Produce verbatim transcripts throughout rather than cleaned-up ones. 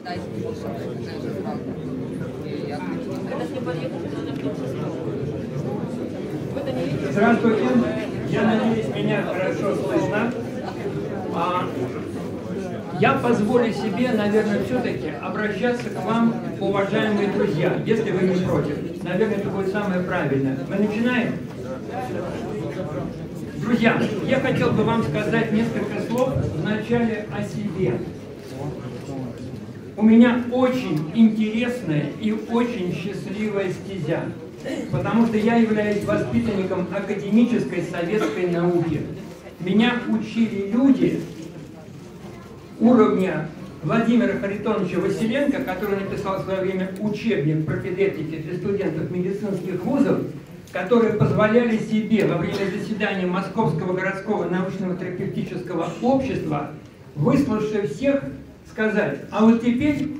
Здравствуйте, я надеюсь, меня хорошо слышно. А, я позволю себе, наверное, все-таки обращаться к вам, уважаемые друзья, если вы не против. Наверное, это будет самое правильное. Мы начинаем? Друзья, я хотел бы вам сказать несколько слов вначале о себе. У меня очень интересная и очень счастливая стезя, потому что я являюсь воспитанником академической советской науки. Меня учили люди уровня Владимира Харитоновича Василенко, который написал в свое время учебник пропедевтики для студентов медицинских вузов, которые позволяли себе во время заседания Московского городского научного терапевтического общества, выслушав всех, сказать: а вот теперь,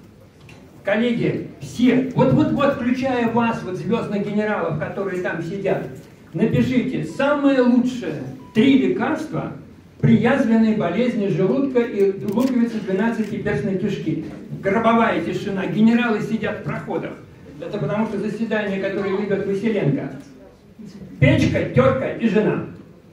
коллеги, все, вот-вот-вот, включая вас, вот звездных генералов, которые там сидят, напишите самое лучшее три лекарства при язвенной болезни желудка и луковицы двенадцатиперстной кишки. Гробовая тишина, генералы сидят в проходах. Это потому что заседание, которое ведет Василенко. Печка, терка и жена.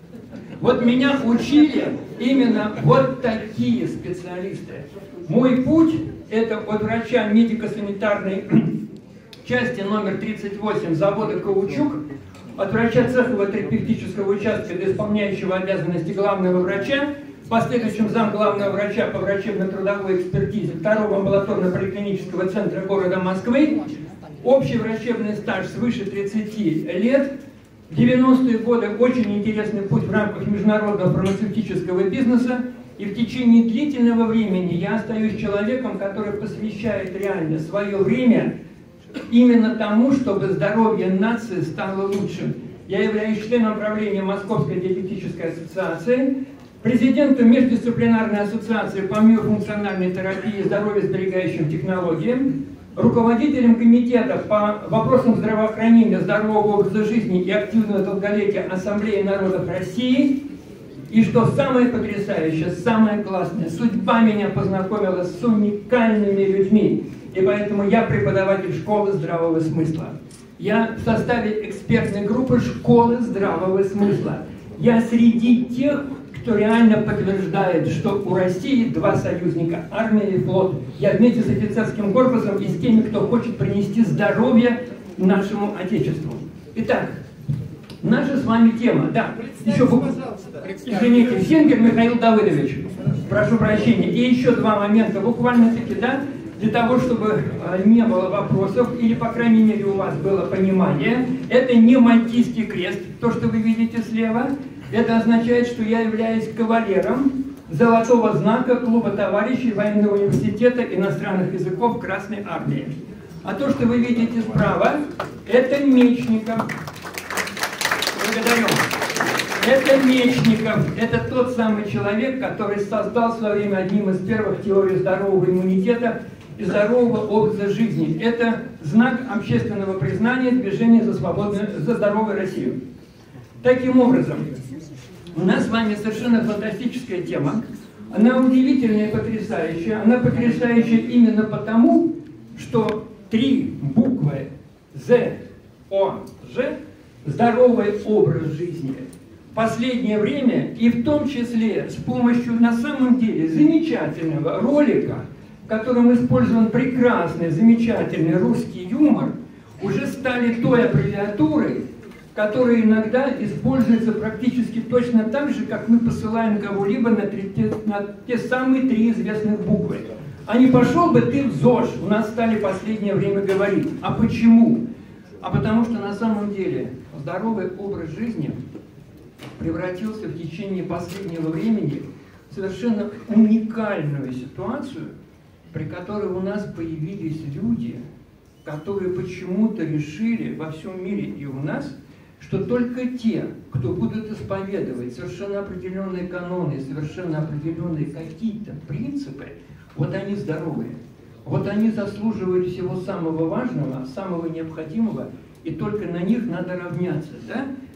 Вот меня учили именно вот такие специалисты. Мой путь – это от врача медико-санитарной части номер тридцать восемь завода «Каучук», от врача цехового терапевтического участка до исполняющего обязанности главного врача, в последующем зам главного врача по врачебно-трудовой экспертизе второго амбулаторно-поликлинического центра города Москвы, общий врачебный стаж свыше тридцати лет, в девяностые годы очень интересный путь в рамках международного фармацевтического бизнеса, и в течение длительного времени я остаюсь человеком, который посвящает реально свое время именно тому, чтобы здоровье нации стало лучшим. Я являюсь членом правления Московской диабетической ассоциации, президентом Междисциплинарной ассоциации по миофункциональной терапии и здоровье-сберегающим технологиям, руководителем комитета по вопросам здравоохранения, здорового образа жизни и активного долголетия Ассамблеи народов России. И что самое потрясающее, самое классное, судьба меня познакомила с уникальными людьми. И поэтому я преподаватель школы здравого смысла. Я в составе экспертной группы школы здравого смысла. Я среди тех, кто реально подтверждает, что у России два союзника – армия и флот. Я вместе с офицерским корпусом и с теми, кто хочет принести здоровье нашему Отечеству. Итак, наша с вами тема. Да, еще извините, Сенгер Михаил Давыдович, прошу прощения. И еще два момента, буквально-таки, да, для того, чтобы не было вопросов, или, по крайней мере, у вас было понимание. Это не Мальтийский крест, то, что вы видите слева. Это означает, что я являюсь кавалером золотого знака клуба товарищей Военного университета иностранных языков Красной Армии. А то, что вы видите справа, это Мечников. Благодарю. Это Мечников. Это тот самый человек, который создал в свое время одним из первых теорий здорового иммунитета и здорового образа жизни. Это знак общественного признания движения за свободную, за здоровую Россию. Таким образом, у нас с вами совершенно фантастическая тема. Она удивительная и потрясающая. Она потрясающая именно потому, что три буквы З, О, Ж – здоровый образ жизни. В последнее время, и в том числе с помощью на самом деле замечательного ролика, в котором использован прекрасный, замечательный русский юмор, уже стали той аббревиатурой, которая иногда используется практически точно так же, как мы посылаем кого-либо на, на те самые три известных буквы. А не пошел бы ты в ЗОЖ, у нас стали в последнее время говорить. А почему? А потому что на самом деле здоровый образ жизни превратился в течение последнего времени в совершенно уникальную ситуацию, при которой у нас появились люди, которые почему-то решили во всем мире и у нас, что только те, кто будут исповедовать совершенно определенные каноны, совершенно определенные какие-то принципы, вот они здоровые, вот они заслуживают всего самого важного, самого необходимого, и только на них надо равняться, да?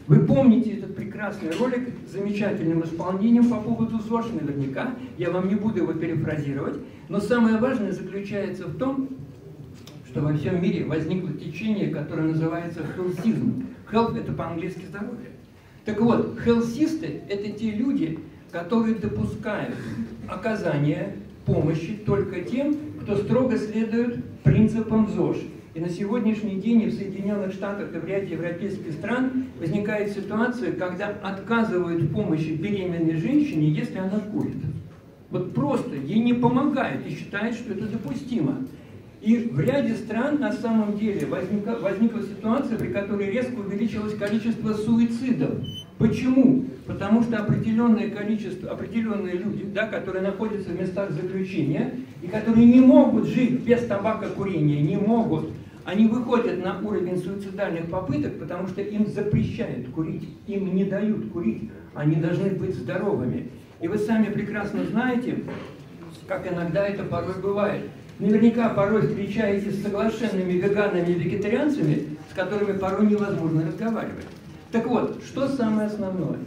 Вы помните этот прекрасный ролик с замечательным исполнением по поводу ЗОЖ наверняка. Я вам не буду его перефразировать. Но самое важное заключается в том, что во всем мире возникло течение, которое называется хелсизм. Health – это по-английски здоровье. Так вот, хелсисты – это те люди, которые допускают оказание помощи только тем, кто строго следует принципам ЗОЖ. И на сегодняшний день и в Соединенных Штатах, и в ряде европейских стран возникает ситуация, когда отказывают в помощи беременной женщине, если она курит. Вот просто ей не помогают и считают, что это допустимо. И в ряде стран на самом деле возникла, возникла ситуация, при которой резко увеличилось количество суицидов. Почему? Потому что определенное количество, определенные люди, да, которые находятся в местах заключения и которые не могут жить без табакокурения, не могут, они выходят на уровень суицидальных попыток, потому что им запрещают курить, им не дают курить, они должны быть здоровыми. И вы сами прекрасно знаете, как иногда это порой бывает. Наверняка порой встречаетесь с соглашенными веганами и вегетарианцами, с которыми порой невозможно разговаривать. Так вот, что самое основное?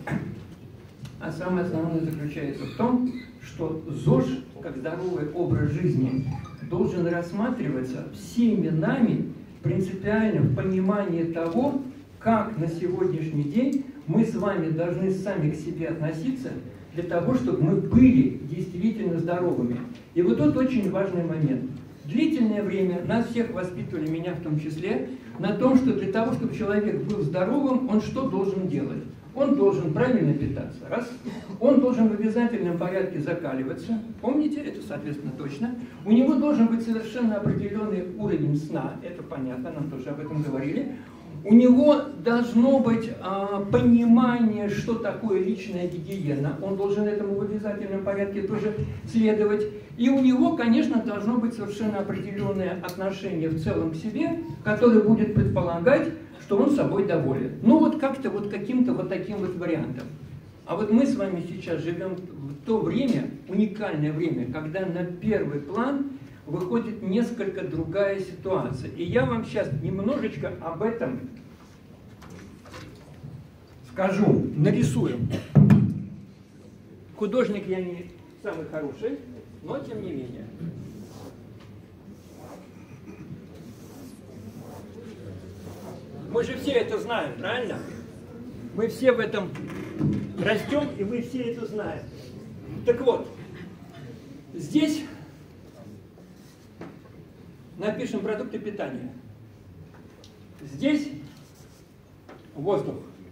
А самое основное заключается в том, что ЗОЖ, как здоровый образ жизни, должен рассматриваться всеми нами принципиально в понимании того, как на сегодняшний день мы с вами должны сами к себе относиться, для того, чтобы мы были действительно здоровыми. И вот тут очень важный момент. Длительное время нас всех воспитывали, меня в том числе, на том, что для того, чтобы человек был здоровым, он что должен делать? Он должен правильно питаться, раз. Он должен в обязательном порядке закаливаться. Помните, это, соответственно, точно. У него должен быть совершенно определенный уровень сна, это понятно, нам тоже об этом говорили. У него должно быть а, понимание, что такое личная гигиена. Он должен этому в обязательном порядке тоже следовать. И у него, конечно, должно быть совершенно определенное отношение в целом к себе, которое будет предполагать, что он собой доволен. Ну вот как-то вот каким-то вот таким вот вариантом. А вот мы с вами сейчас живем в то время, уникальное время, когда на первый план выходит несколько другая ситуация. И я вам сейчас немножечко об этом скажу, нарисую. Художник я не самый хороший, но тем не менее. Мы же все это знаем, правильно? Мы все в этом растем, и мы все это знаем. Так вот, здесь напишем продукты питания. Здесь воздух.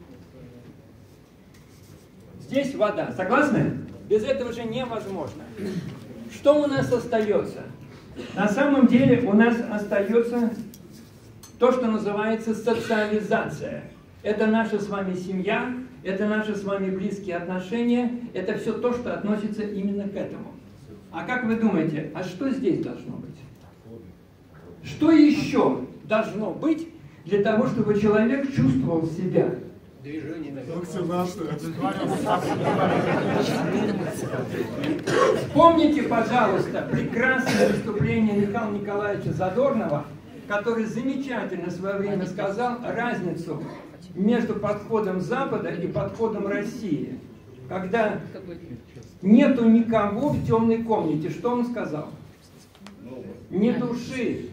Здесь вода. Согласны? Без этого же невозможно. Что у нас остается? На самом деле у нас остается то, что называется социализация. Это наша с вами семья, это наши с вами близкие отношения, это все то, что относится именно к этому. А как вы думаете, а что здесь должно быть? Что еще должно быть для того, чтобы человек чувствовал себя? Вспомните, пожалуйста, прекрасное выступление Михаила Николаевича Задорнова, который замечательно в свое время сказал разницу между подходом Запада и подходом России. Когда нету никого в темной комнате, что он сказал? Не души.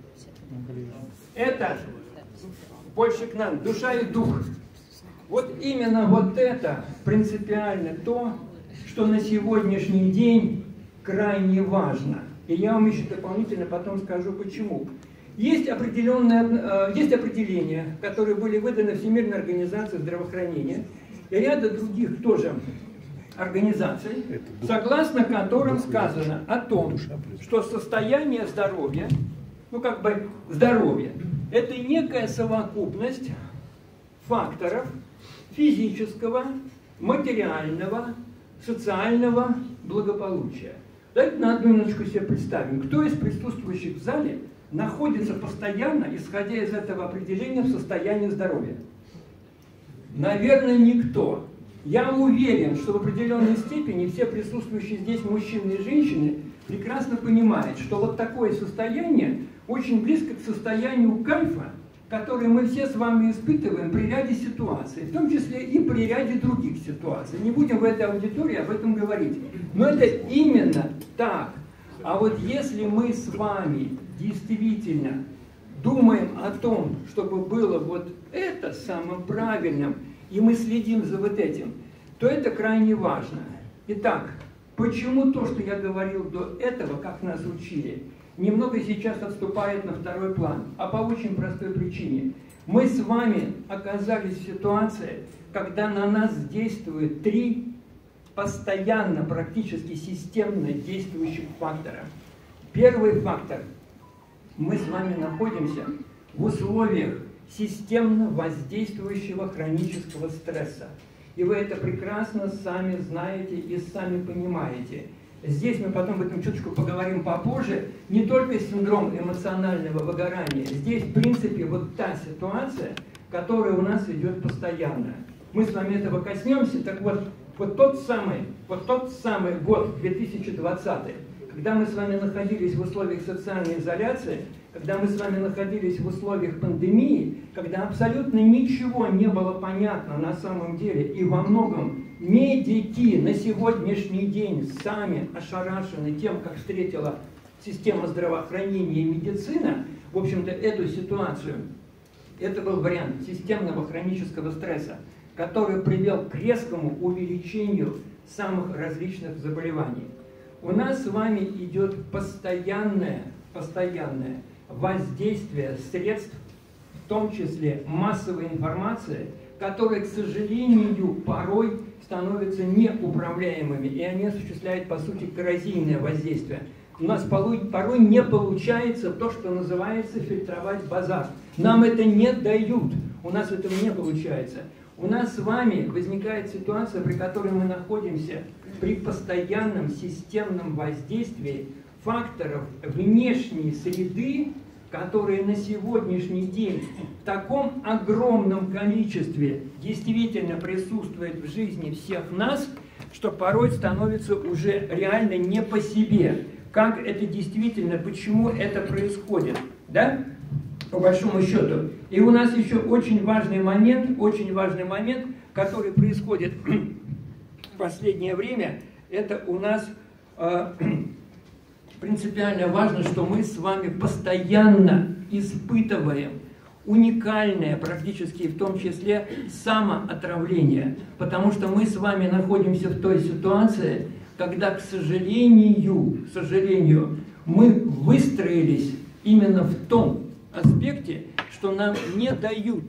Это больше к нам, душа и дух. Вот именно вот это принципиально то, что на сегодняшний день крайне важно. И я вам еще дополнительно потом скажу почему. Есть, определенное, есть определения, которые были выданы Всемирной организацией здравоохранения и ряда других тоже организаций, согласно которым сказано о том, что состояние здоровья, ну как бы здоровье, это некая совокупность факторов физического, материального, социального благополучия. Давайте на одну минуточку себе представим, кто из присутствующих в зале находится постоянно, исходя из этого определения, в состоянии здоровья? Наверное, никто. Я уверен, что в определенной степени все присутствующие здесь мужчины и женщины прекрасно понимают, что вот такое состояние очень близко к состоянию кайфа, которые мы все с вами испытываем при ряде ситуаций, в том числе и при ряде других ситуаций. Не будем в этой аудитории об этом говорить. Но это именно так. А вот если мы с вами действительно думаем о том, чтобы было вот это самым правильным, и мы следим за вот этим, то это крайне важно. Итак, почему то, что я говорил до этого, как нас учили, немного сейчас отступает на второй план? А по очень простой причине. Мы с вами оказались в ситуации, когда на нас действуют три постоянно, практически системно действующих фактора. Первый фактор. Мы с вами находимся в условиях системно воздействующего хронического стресса. И вы это прекрасно сами знаете и сами понимаете. Здесь мы потом об этом чуточку поговорим попозже. Не только синдром эмоционального выгорания. Здесь, в принципе, вот та ситуация, которая у нас идет постоянно. Мы с вами этого коснемся. Так вот, вот тот самый, вот тот самый год, две тысячи двадцатый, когда мы с вами находились в условиях социальной изоляции, когда мы с вами находились в условиях пандемии, когда абсолютно ничего не было понятно на самом деле, и во многом медики на сегодняшний день сами ошарашены тем, как встретила система здравоохранения и медицина, в общем-то, эту ситуацию, это был вариант системного хронического стресса, который привел к резкому увеличению самых различных заболеваний. У нас с вами идет постоянное, постоянное воздействие средств, в том числе массовой информации, которые, к сожалению, порой становятся неуправляемыми, и они осуществляют, по сути, коррозийное воздействие. У нас порой, порой не получается то, что называется фильтровать базар. Нам это не дают, у нас этого не получается. У нас с вами возникает ситуация, при которой мы находимся при постоянном системном воздействии факторов внешней среды, которые на сегодняшний день в таком огромном количестве действительно присутствуют в жизни всех нас, что порой становится уже реально не по себе. Как это действительно, почему это происходит, да? По большому счету. И у нас еще очень важный момент, очень важный момент, который происходит в последнее время, это у нас э, принципиально важно, что мы с вами постоянно испытываем уникальное, практически в том числе, самоотравление. Потому что мы с вами находимся в той ситуации, когда, к сожалению, к сожалению, мы выстроились именно в том аспекте, что нам не дают,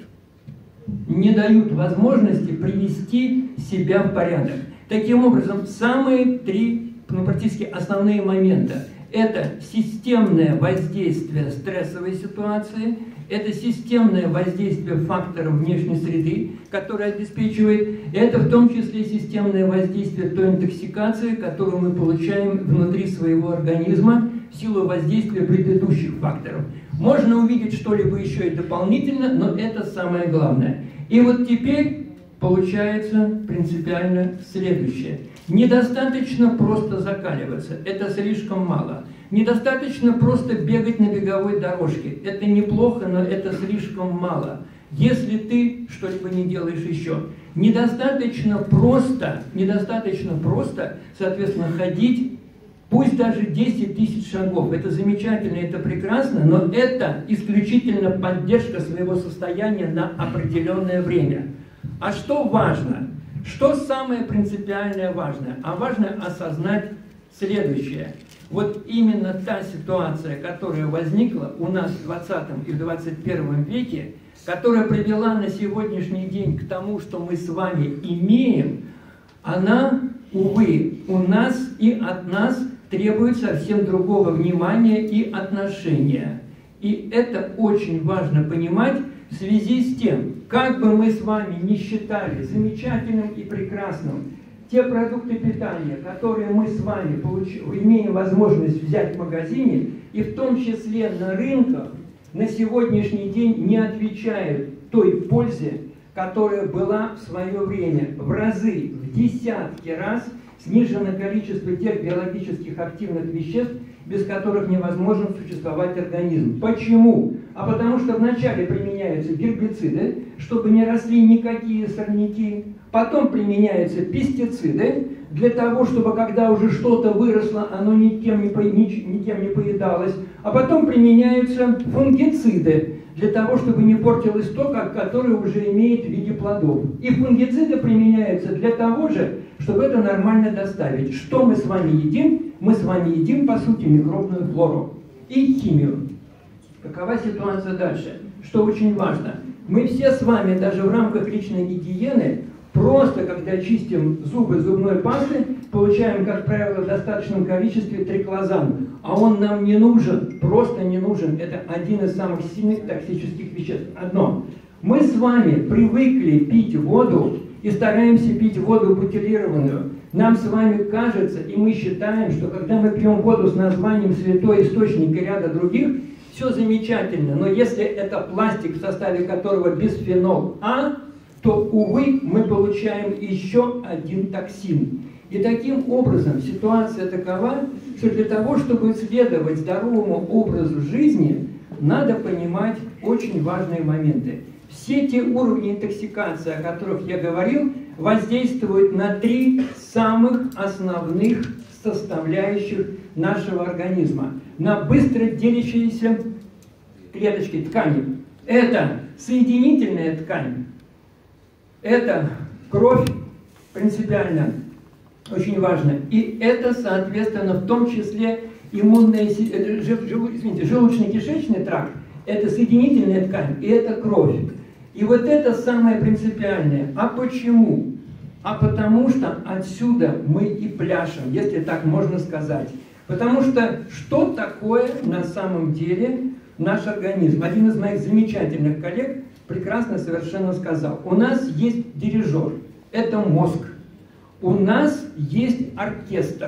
не дают возможности привести себя в порядок. Таким образом, самые три, ну, практически основные момента. Это системное воздействие стрессовой ситуации, это системное воздействие факторов внешней среды, которое обеспечивает, это в том числе системное воздействие той интоксикации, которую мы получаем внутри своего организма в силу воздействия предыдущих факторов. Можно увидеть что-либо еще и дополнительно, но это самое главное. И вот теперь получается принципиально следующее. Недостаточно просто закаливаться, это слишком мало. Недостаточно просто бегать на беговой дорожке, это неплохо, но это слишком мало. Если ты что-либо не делаешь еще. Недостаточно просто, недостаточно просто, соответственно, ходить, пусть даже десять тысяч шагов. Это замечательно, это прекрасно, но это исключительно поддержка своего состояния на определенное время. А что важно? Что самое принципиальное важное? А важно осознать следующее. Вот именно та ситуация, которая возникла у нас в двадцатом и в двадцать первом веке, которая привела на сегодняшний день к тому, что мы с вами имеем, она, увы, у нас и от нас требует совсем другого внимания и отношения. И это очень важно понимать в связи с тем, как бы мы с вами ни считали замечательным и прекрасным те продукты питания, которые мы с вами получ... имеем возможность взять в магазине, и в том числе на рынках, на сегодняшний день не отвечают той пользе, которая была в свое время в разы, в десятки раз снижено количество тех биологических активных веществ без которых невозможен существовать организм. Почему? А потому что вначале применяются гербициды, чтобы не росли никакие сорняки, потом применяются пестициды, для того, чтобы когда уже что-то выросло, оно никем не, никем не поедалось, а потом применяются фунгициды, для того, чтобы не портилось то, которое уже имеет в виде плодов. И фунгициды применяются для того же, чтобы это нормально доставить. Что мы с вами едим? Мы с вами едим, по сути, микробную флору и химию. Какова ситуация дальше? Что очень важно. Мы все с вами, даже в рамках личной гигиены, просто когда чистим зубы зубной пасты, получаем, как правило, в достаточном количестве триклозан. А он нам не нужен, просто не нужен. Это один из самых сильных токсических веществ. Одно. Мы с вами привыкли пить воду и стараемся пить воду бутилированную. Нам с вами кажется, и мы считаем, что когда мы пьем воду с названием «Святой источник» и ряда других, все замечательно. Но если это пластик, в составе которого бисфенол А, то, увы, мы получаем еще один токсин. И таким образом ситуация такова, что для того, чтобы следовать здоровому образу жизни, надо понимать очень важные моменты. Все те уровни интоксикации, о которых я говорил, воздействуют на три самых основных составляющих нашего организма. На быстро делящиеся клеточки, ткани. Это соединительная ткань. Это кровь, принципиально очень важно. И это, соответственно, в том числе иммунная, извините, желудочно-кишечный тракт. Это соединительная ткань, и это кровь. И вот это самое принципиальное. А почему? А потому что отсюда мы и пляшем, если так можно сказать. Потому что что такое на самом деле наш организм? Один из моих замечательных коллег прекрасно совершенно сказал. У нас есть дирижер, это мозг. У нас есть оркестр,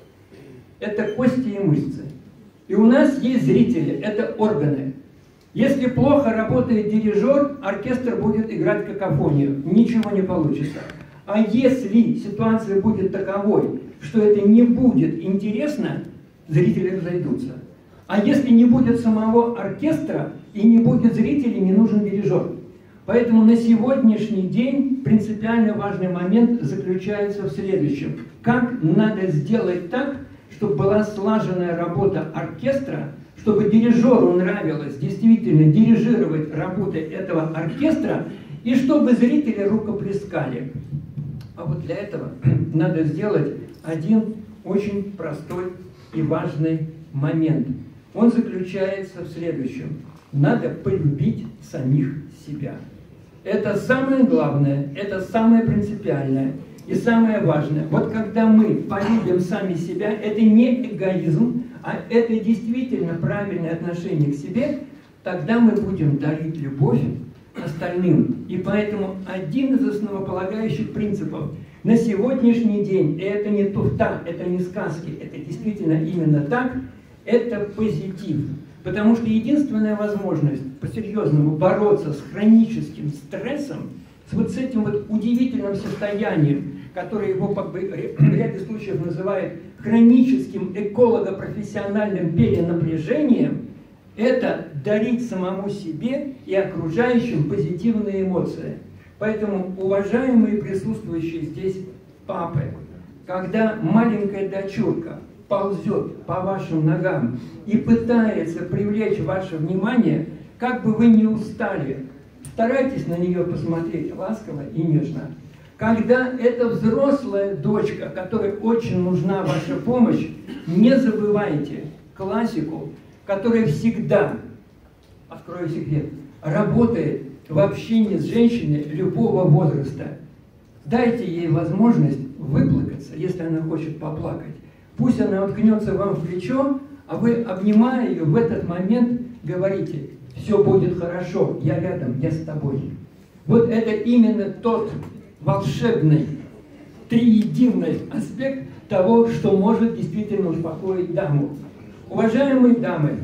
это кости и мышцы. И у нас есть зрители, это органы. Если плохо работает дирижер, оркестр будет играть какофонию, ничего не получится. А если ситуация будет таковой, что это не будет интересно, зрители разойдутся. А если не будет самого оркестра и не будет зрителей, не нужен дирижер. Поэтому на сегодняшний день принципиально важный момент заключается в следующем. Как надо сделать так, чтобы была слаженная работа оркестра, чтобы дирижеру нравилось действительно дирижировать работы этого оркестра, и чтобы зрители рукоплескали. А вот для этого надо сделать один очень простой и важный момент. Он заключается в следующем. Надо полюбить самих себя. Это самое главное, это самое принципиальное и самое важное. Вот когда мы полюбим сами себя, это не эгоизм, а это действительно правильное отношение к себе, тогда мы будем дарить любовь остальным. И поэтому один из основополагающих принципов на сегодняшний день, и это не туфта, это не сказки, это действительно именно так, это позитив. Потому что единственная возможность по-серьезному бороться с хроническим стрессом, с вот с этим вот удивительным состоянием, которое его как бы в ряде случаев называют хроническим эколого-профессиональным перенапряжением, это дарить самому себе и окружающим позитивные эмоции. Поэтому, уважаемые присутствующие здесь папы, когда маленькая дочурка ползет по вашим ногам и пытается привлечь ваше внимание, как бы вы ни устали, старайтесь на нее посмотреть ласково и нежно. Когда это взрослая дочка, которой очень нужна ваша помощь, не забывайте классику, которая всегда, открою секрет, работает в общении с женщиной любого возраста. Дайте ей возможность выплакаться, если она хочет поплакать. Пусть она уткнется вам в плечо, а вы, обнимая ее, в этот момент говорите: «Все будет хорошо, я рядом, я с тобой». Вот это именно тот волшебный, триединый аспект того, что может действительно успокоить даму. Уважаемые дамы,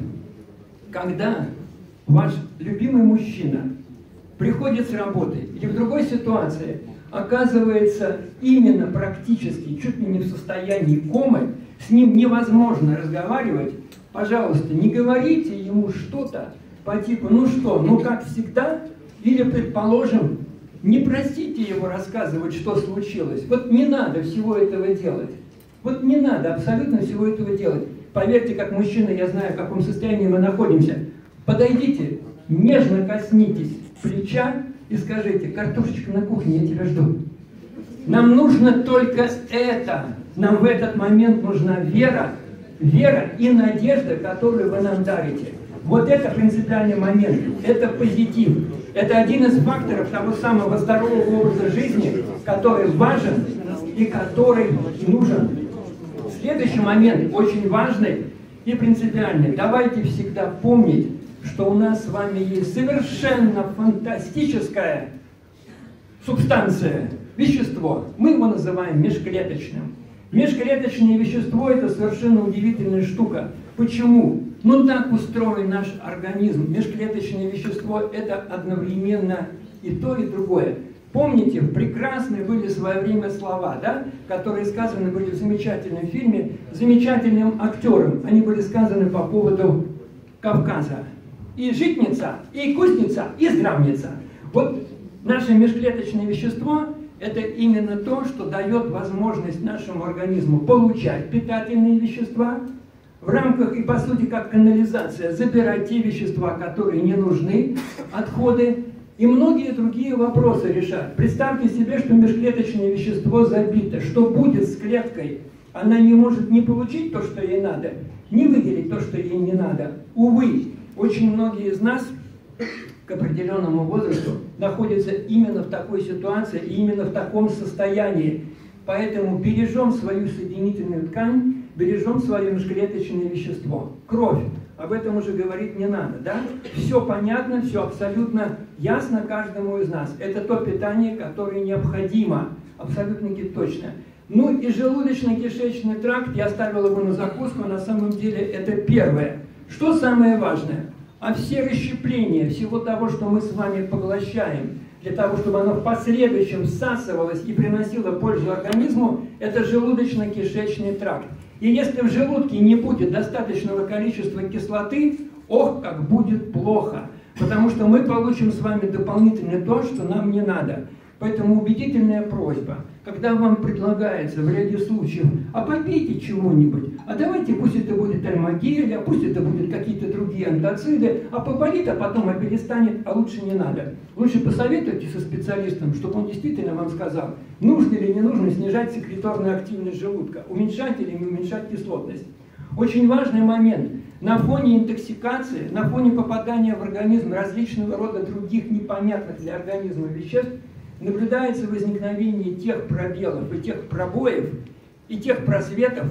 когда ваш любимый мужчина приходит с работы или в другой ситуации, оказывается именно практически чуть ли не в состоянии комы, с ним невозможно разговаривать, пожалуйста, не говорите ему что-то по типу «ну что, ну как всегда», или, предположим, не просите его рассказывать, что случилось. Вот не надо всего этого делать. Вот не надо абсолютно всего этого делать. Поверьте, как мужчина, я знаю, в каком состоянии мы находимся. Подойдите, нежно коснитесь плеча и скажите: «Картошечка на кухне, я тебя жду». Нам нужно только это. Нам в этот момент нужна вера, вера и надежда, которую вы нам дарите. Вот это принципиальный момент, это позитив. Это один из факторов того самого здорового образа жизни, который важен и который нужен. Следующий момент, очень важный и принципиальный. Давайте всегда помнить, что у нас с вами есть совершенно фантастическая субстанция, вещество. Мы его называем межклеточным. Межклеточное вещество – это совершенно удивительная штука. Почему? Ну так устроен наш организм. Межклеточное вещество – это одновременно и то, и другое. Помните, прекрасные были в свое время слова, да, которые сказаны были в замечательном фильме замечательным актером. Они были сказаны по поводу Кавказа. И житница, и кузница, и здравница. Вот наше межклеточное вещество – это именно то, что дает возможность нашему организму получать питательные вещества, в рамках и, по сути, как канализация, забирать те вещества, которые не нужны, отходы, и многие другие вопросы решать. Представьте себе, что межклеточное вещество забито. Что будет с клеткой? Она не может не получить то, что ей надо, не выделить то, что ей не надо. Увы, очень многие из нас к определенному возрасту находятся именно в такой ситуации, и именно в таком состоянии. Поэтому бережем свою соединительную ткань, бережем свое межклеточное вещество. Кровь. Об этом уже говорить не надо, да? Все понятно, все абсолютно ясно каждому из нас. Это то питание, которое необходимо, абсолютно точно. Ну и желудочно-кишечный тракт, я оставил его на закуску, на самом деле это первое. Что самое важное? А все расщепления всего того, что мы с вами поглощаем, для того, чтобы оно в последующем всасывалось и приносило пользу организму, это желудочно-кишечный тракт. И если в желудке не будет достаточного количества кислоты, ох, как будет плохо. Потому что мы получим с вами дополнительно то, что нам не надо. Поэтому убедительная просьба, когда вам предлагается в ряде случаев: а попейте чего-нибудь, а давайте пусть это будет альмагель, а пусть это будут какие-то другие антоциды, а поболит, а потом а перестанет, а лучше не надо. Лучше посоветуйте со специалистом, чтобы он действительно вам сказал, нужно или не нужно снижать секреторную активность желудка, уменьшать или не уменьшать кислотность. Очень важный момент. На фоне интоксикации, на фоне попадания в организм различного рода других непонятных для организма веществ, наблюдается возникновение тех пробелов и тех пробоев, и тех просветов,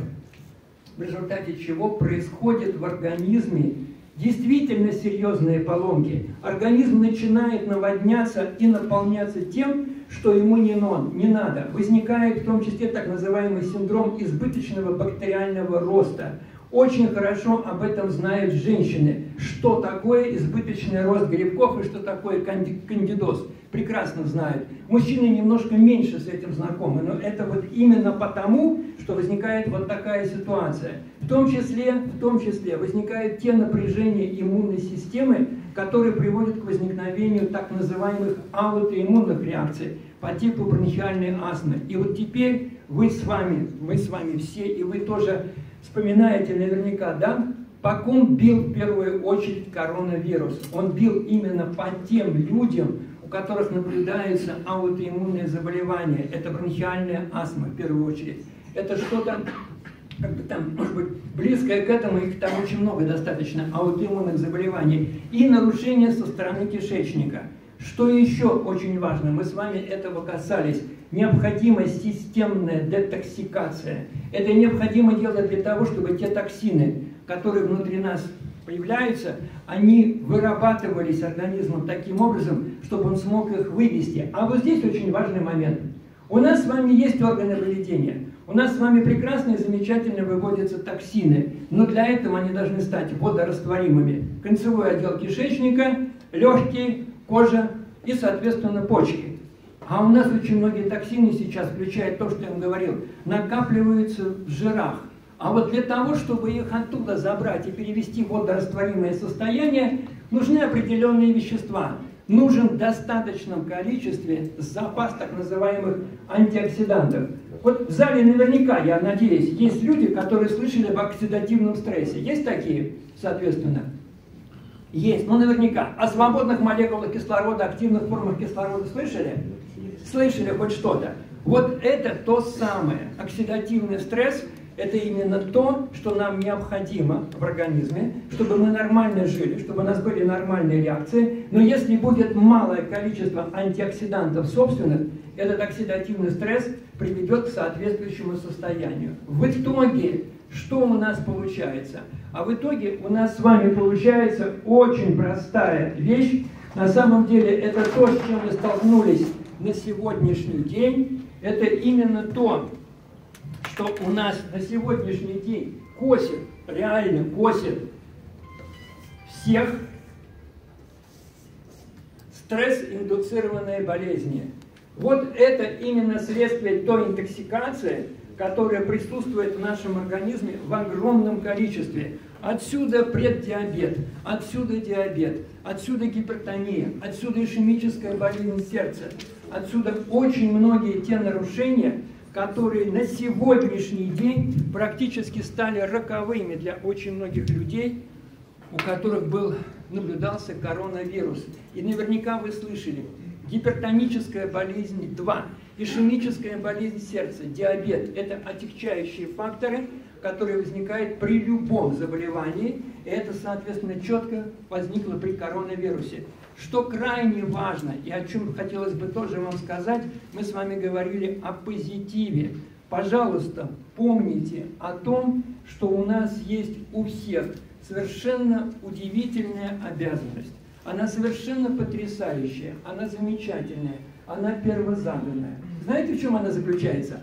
в результате чего происходят в организме действительно серьезные поломки. Организм начинает наводняться и наполняться тем, что ему не, нон, не надо. Возникает в том числе так называемый синдром избыточного бактериального роста. Очень хорошо об этом знают женщины, что такое избыточный рост грибков и что такое кандидоз. Прекрасно знают. Мужчины немножко меньше с этим знакомы, но это вот именно потому, что возникает вот такая ситуация. В том числе, в том числе возникают те напряжения иммунной системы, которые приводят к возникновению так называемых аутоиммунных реакций по типу бронхиальной астмы. И вот теперь вы с вами, мы с вами все, и вы тоже вспоминаете наверняка, да, по ком бил в первую очередь коронавирус. Он бил именно по тем людям, у которых наблюдается аутоиммунное заболевание. Это бронхиальная астма в первую очередь. Это что-то, как бы там, может быть, близкое к этому, их там очень много достаточно аутоиммунных заболеваний. И нарушения со стороны кишечника. Что еще очень важно, мы с вами этого касались. Необходима системная детоксикация. Это необходимо делать для того, чтобы те токсины, которые внутри нас появляются, они вырабатывались организмом таким образом, чтобы он смог их вывести. А вот здесь очень важный момент. У нас с вами есть органы выведения. У нас с вами прекрасно и замечательно выводятся токсины, но для этого они должны стать водорастворимыми. Концевой отдел кишечника, легкие, кожа и, соответственно, почки. А у нас очень многие токсины сейчас, включая то, что я вам говорил, накапливаются в жирах. А вот для того, чтобы их оттуда забрать и перевести в водорастворимое состояние, нужны определенные вещества. Нужен в достаточном количестве запас так называемых антиоксидантов. Вот в зале наверняка, я надеюсь, есть люди, которые слышали об оксидативном стрессе. Есть такие, соответственно? Есть, ну наверняка. О свободных молекулах кислорода, активных формах кислорода слышали? Слышали хоть что-то? Вот это то самое. Оксидативный стресс – это именно то, что нам необходимо в организме, чтобы мы нормально жили, чтобы у нас были нормальные реакции. Но если будет малое количество антиоксидантов собственных, этот оксидативный стресс приведет к соответствующему состоянию. В итоге, что у нас получается? А в итоге у нас с вами получается очень простая вещь. На самом деле это то, с чем мы столкнулись на сегодняшний день. Это именно то, что у нас на сегодняшний день косит, реально косит всех стресс-индуцированные болезни. Вот это именно следствие той интоксикации, которая присутствует в нашем организме в огромном количестве. Отсюда преддиабет, отсюда диабет, отсюда гипертония, отсюда ишемическая болезнь сердца, отсюда очень многие те нарушения, которые на сегодняшний день практически стали роковыми для очень многих людей, у которых был, наблюдался коронавирус. И наверняка вы слышали, гипертоническая болезнь два, ишемическая болезнь сердца, диабет – это отягчающие факторы, которые возникают при любом заболевании, и это, соответственно, четко возникло при коронавирусе. Что крайне важно, и о чем хотелось бы тоже вам сказать, мы с вами говорили о позитиве. Пожалуйста, помните о том, что у нас есть у всех совершенно удивительная обязанность. Она совершенно потрясающая, она замечательная, она первозаданная. Знаете, в чем она заключается?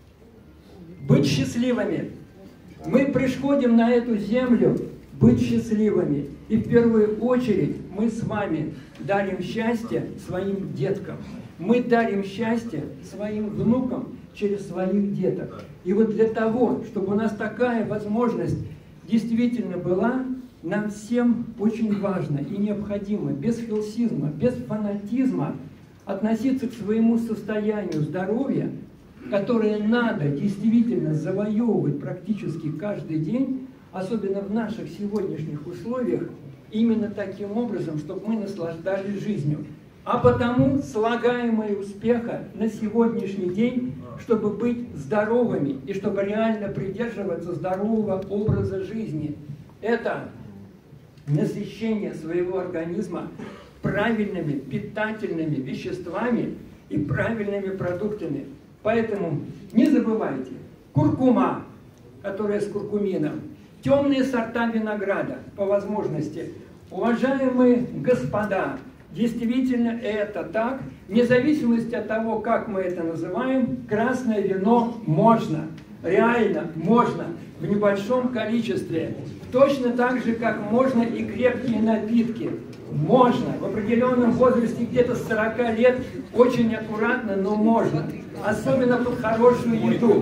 Быть счастливыми. Мы приходим на эту землю быть счастливыми. И в первую очередь мы с вами дарим счастье своим деткам. Мы дарим счастье своим внукам через своих деток. И вот для того, чтобы у нас такая возможность действительно была, нам всем очень важно и необходимо без филсизма, без фанатизма относиться к своему состоянию здоровья, которое надо действительно завоевывать практически каждый день, особенно в наших сегодняшних условиях, именно таким образом, чтобы мы наслаждались жизнью. А потому слагаемое успеха на сегодняшний день, чтобы быть здоровыми и чтобы реально придерживаться здорового образа жизни, это насыщение своего организма правильными питательными веществами и правильными продуктами. Поэтому не забывайте, куркума, которая с куркумином, темные сорта винограда, по возможности. Уважаемые господа, действительно это так, вне зависимости от того, как мы это называем, красное вино можно, реально можно, в небольшом количестве. Точно так же, как можно и крепкие напитки. Можно. В определенном возрасте, где-то с сорока лет, очень аккуратно, но можно. Особенно под хорошую еду.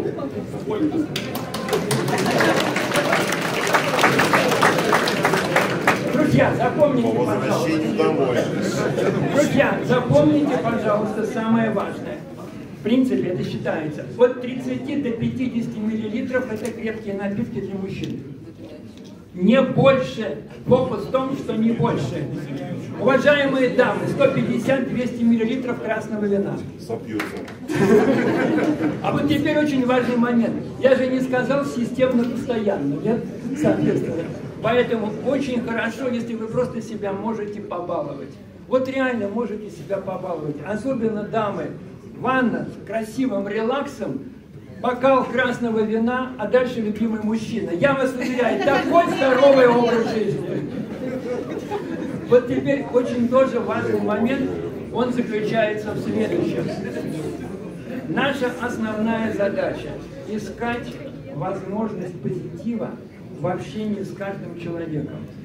Друзья, запомните, пожалуйста. Друзья, запомните, пожалуйста, самое важное. В принципе, это считается. От тридцати до пятидесяти миллилитров это крепкие напитки для мужчин. Не больше. Фокус в том, что не больше. Уважаемые дамы, сто пятьдесят — двести миллилитров красного вина. Сопьются. А вот теперь очень важный момент. Я же не сказал системно постоянно, нет? Соответственно. Поэтому очень хорошо, если вы просто себя можете побаловать. Вот реально можете себя побаловать. Особенно дамы. Ванна с красивым релаксом, бокал красного вина, а дальше любимый мужчина. Я вас уверяю, такой здоровый образ жизни. Вот теперь очень тоже важный момент, он заключается в следующем. Наша основная задача – искать возможность позитива в общении с каждым человеком.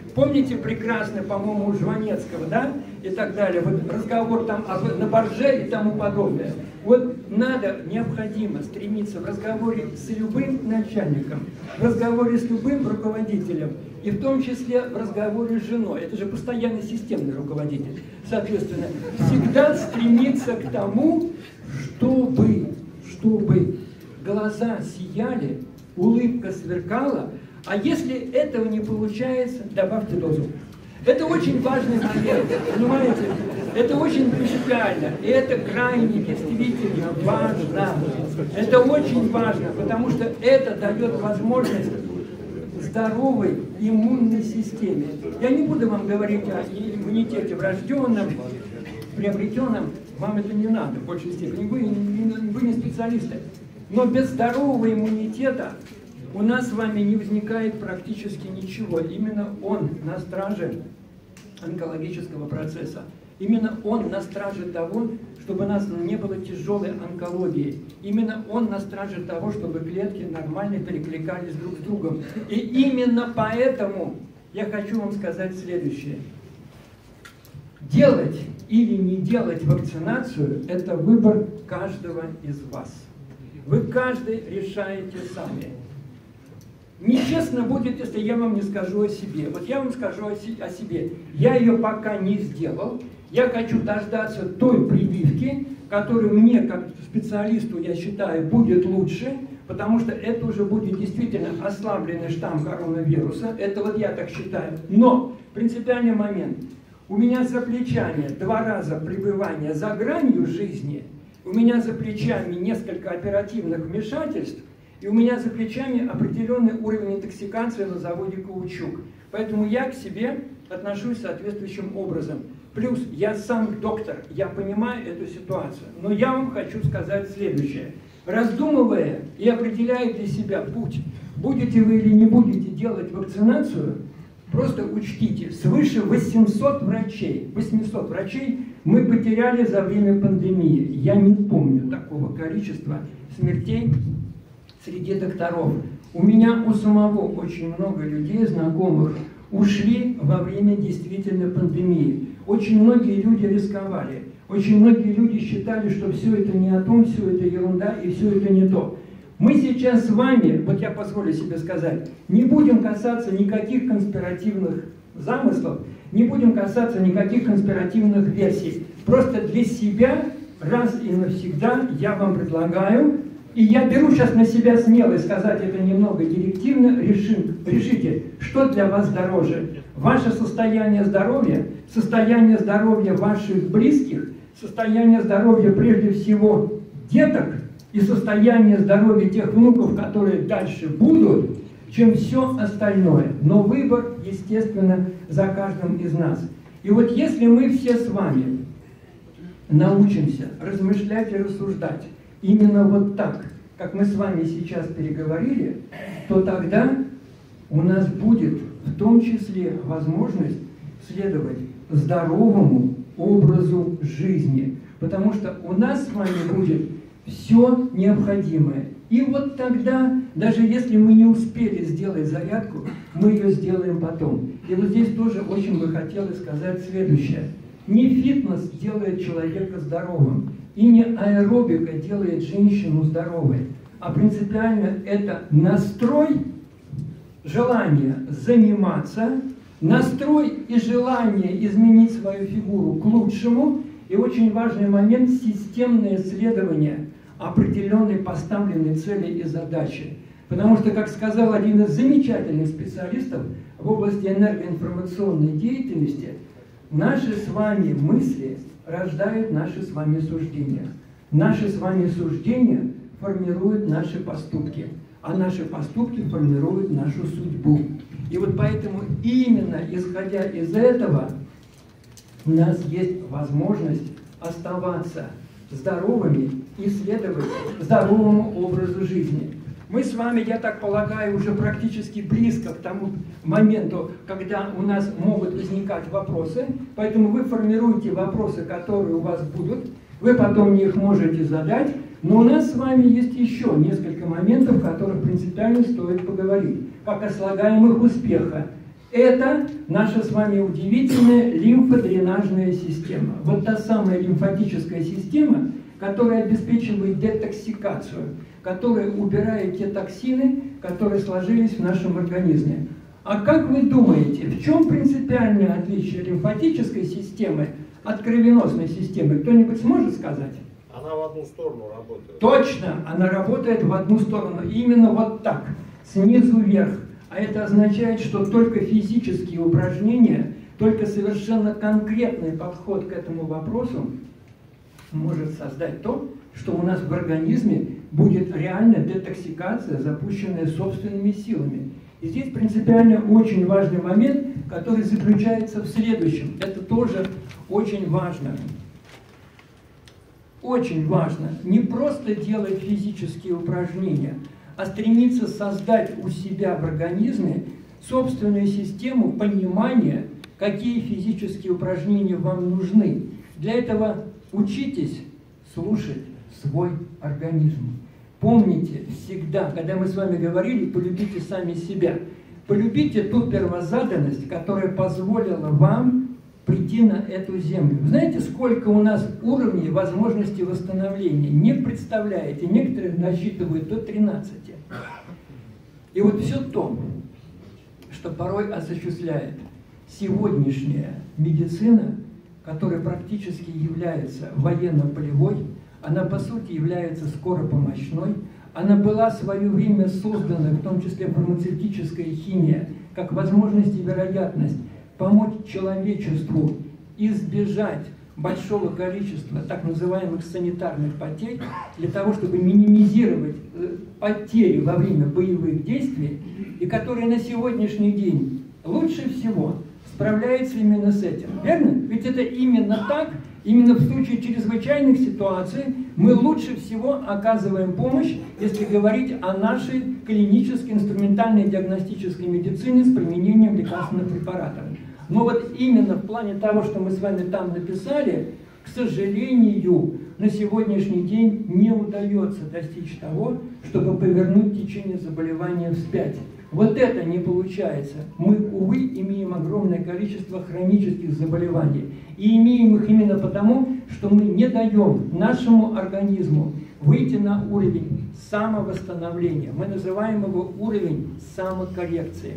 Помните прекрасно, по-моему, у Жванецкого, да, и так далее, вот разговор там об, на борже и тому подобное. Вот надо, необходимо стремиться в разговоре с любым начальником, в разговоре с любым руководителем, и в том числе в разговоре с женой. Это же постоянно системный руководитель. Соответственно, всегда стремиться к тому, чтобы, чтобы глаза сияли, улыбка сверкала, а если этого не получается, добавьте дозу. Это очень важный момент, понимаете? Это очень принципиально, и это крайне действительно важно. Это очень важно, потому что это дает возможность здоровой иммунной системе. Я не буду вам говорить о иммунитете врожденном, приобретенном, вам это не надо в большей степени, вы, вы не специалисты. Но без здорового иммунитета у нас с вами не возникает практически ничего. Именно он на страже онкологического процесса. Именно он на страже того, чтобы у нас не было тяжелой онкологии. Именно он на страже того, чтобы клетки нормально перекликались друг с другом. И именно поэтому я хочу вам сказать следующее. Делать или не делать вакцинацию – это выбор каждого из вас. Вы каждый решаете сами. Нечестно будет, если я вам не скажу о себе. Вот я вам скажу о себе. Я ее пока не сделал. Я хочу дождаться той прививки, которую мне, как специалисту, я считаю, будет лучше, потому что это уже будет действительно ослабленный штамм коронавируса. Это вот я так считаю. Но принципиальный момент. У меня за плечами два раза пребывания за гранью жизни, у меня за плечами несколько оперативных вмешательств, и у меня за плечами определенный уровень интоксикации на заводе «Каучук». Поэтому я к себе отношусь соответствующим образом. Плюс я сам доктор, я понимаю эту ситуацию. Но я вам хочу сказать следующее. Раздумывая и определяя для себя путь, будете вы или не будете делать вакцинацию, просто учтите, свыше восьмисот врачей, восьмисот врачей мы потеряли за время пандемии. Я не помню такого количества смертей среди докторов. У меня у самого очень много людей, знакомых, ушли во время действительно пандемии. Очень многие люди рисковали. Очень многие люди считали, что все это не о том, все это ерунда и все это не то. Мы сейчас с вами, вот я позволю себе сказать, не будем касаться никаких конспиративных замыслов, не будем касаться никаких конспиративных версий. Просто для себя раз и навсегда я вам предлагаю, и я беру сейчас на себя смелость сказать это немного директивно, решим, решите, что для вас дороже. Ваше состояние здоровья, состояние здоровья ваших близких, состояние здоровья прежде всего деток и состояние здоровья тех внуков, которые дальше будут, чем все остальное. Но выбор, естественно, за каждым из нас. И вот если мы все с вами научимся размышлять и рассуждать именно вот так, как мы с вами сейчас переговорили, то тогда у нас будет в том числе возможность следовать здоровому образу жизни. Потому что у нас с вами будет все необходимое. И вот тогда, даже если мы не успели сделать зарядку, мы ее сделаем потом. И вот здесь тоже очень бы хотелось сказать следующее. Не фитнес делает человека здоровым, и не аэробика делает женщину здоровой, а принципиально это настрой, желание заниматься, настрой и желание изменить свою фигуру к лучшему, и очень важный момент – системное следование определенной поставленной цели и задачи. Потому что, как сказал один из замечательных специалистов в области энергоинформационной деятельности, наши с вами мысли рождают наши с вами суждения. Наши с вами суждения формируют наши поступки, а наши поступки формируют нашу судьбу. И вот поэтому именно исходя из этого у нас есть возможность оставаться здоровыми и следовать здоровому образу жизни. Мы с вами, я так полагаю, уже практически близко к тому моменту, когда у нас могут возникать вопросы, поэтому вы формируете вопросы, которые у вас будут, вы потом мне их можете задать, но у нас с вами есть еще несколько моментов, о которых принципиально стоит поговорить, как о слагаемых успеха. Это наша с вами удивительная лимфодренажная система. Вот та самая лимфатическая система, которая обеспечивает детоксикацию, которая убирает те токсины, которые сложились в нашем организме. А как вы думаете, в чем принципиальное отличие лимфатической системы от кровеносной системы? Кто-нибудь сможет сказать? Она в одну сторону работает. Точно, она работает в одну сторону. Именно вот так, снизу вверх. А это означает, что только физические упражнения, только совершенно конкретный подход к этому вопросу может создать то, что у нас в организме будет реальная детоксикация, запущенная собственными силами. И здесь принципиально очень важный момент, который заключается в следующем. Это тоже очень важно. Очень важно не просто делать физические упражнения, а стремиться создать у себя в организме собственную систему понимания, какие физические упражнения вам нужны. Для этого учитесь слушать свой организм. Помните всегда, когда мы с вами говорили, полюбите сами себя. Полюбите ту первозаданность, которая позволила вам прийти на эту землю. Вы знаете, сколько у нас уровней возможности восстановления? Не представляете. Некоторые насчитывают до тринадцати. И вот все то, что порой осуществляет сегодняшняя медицина, которая практически является военно-полевой, она по сути является скоропомощной, она была в свое время создана, в том числе фармацевтическая химия, как возможность и вероятность помочь человечеству избежать большого количества так называемых санитарных потерь, для того, чтобы минимизировать потери во время боевых действий, и которая на сегодняшний день лучше всего справляется именно с этим. Верно? Ведь это именно так, именно в случае чрезвычайных ситуаций мы лучше всего оказываем помощь, если говорить о нашей клинической инструментальной диагностической медицине с применением лекарственных препаратов. Но вот именно в плане того, что мы с вами там написали, к сожалению, на сегодняшний день не удается достичь того, чтобы повернуть течение заболевания вспять. Вот это не получается. Мы, увы, имеем огромное количество хронических заболеваний. И имеем их именно потому, что мы не даем нашему организму выйти на уровень самовосстановления. Мы называем его уровень самокоррекции.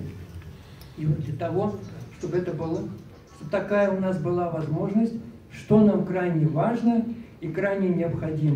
И вот для того, чтобы это было, чтобы такая у нас была возможность, что нам крайне важно и крайне необходимо.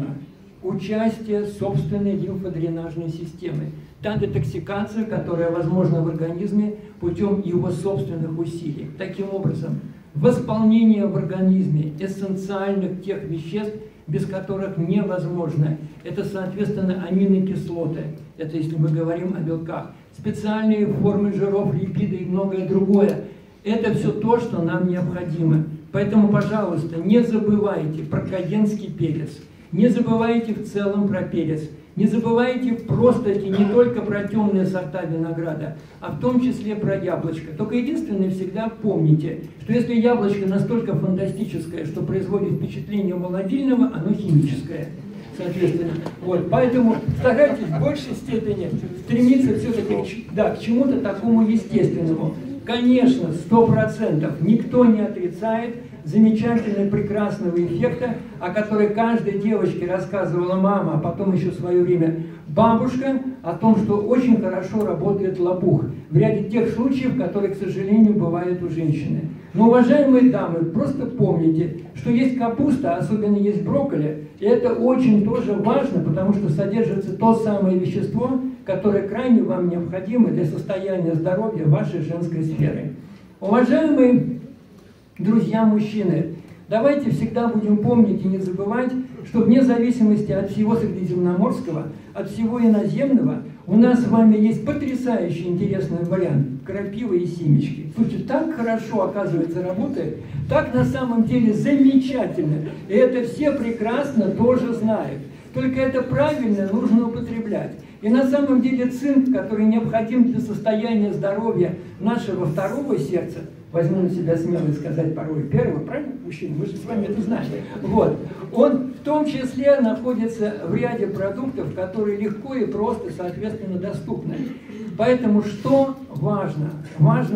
Участие собственной лимфодренажной системы. Та детоксикация, которая возможна в организме путем его собственных усилий. Таким образом, восполнение в организме эссенциальных тех веществ, без которых невозможно. Это, соответственно, аминокислоты. Это если мы говорим о белках. Специальные формы жиров, липиды и многое другое. Это все то, что нам необходимо. Поэтому, пожалуйста, не забывайте про каенский перец. Не забывайте в целом про перец. Не забывайте просто эти не только про темные сорта винограда, а в том числе про яблочко. Только единственное, всегда помните, что если яблочко настолько фантастическое, что производит впечатление молодильного, оно химическое. Соответственно, вот, поэтому старайтесь в большей степени стремиться все-таки да, к чему-то такому естественному. Конечно, сто процентов никто не отрицает замечательного, прекрасного эффекта, о котором каждой девочке рассказывала мама, а потом еще в свое время бабушка, о том, что очень хорошо работает лопух. В ряде тех случаев, которые, к сожалению, бывают у женщины. Но, уважаемые дамы, просто помните, что есть капуста, особенно есть брокколи, и это очень тоже важно, потому что содержится то самое вещество, которое крайне вам необходимо для состояния здоровья вашей женской сферы. Уважаемые друзья-мужчины, давайте всегда будем помнить и не забывать, что вне зависимости от всего средиземноморского, от всего иноземного, у нас с вами есть потрясающий интересный вариант – крапива и семечки. Слушайте, так хорошо, оказывается, работает, так на самом деле замечательно. И это все прекрасно тоже знают. Только это правильно нужно употреблять. И на самом деле цинк, который необходим для состояния здоровья нашего второго сердца, возьму на себя смелость сказать порой первого, правильно, мужчина? Мы же с вами это знаем. Вот. Он в том числе находится в ряде продуктов, которые легко и просто, соответственно, доступны. Поэтому что важно? Важно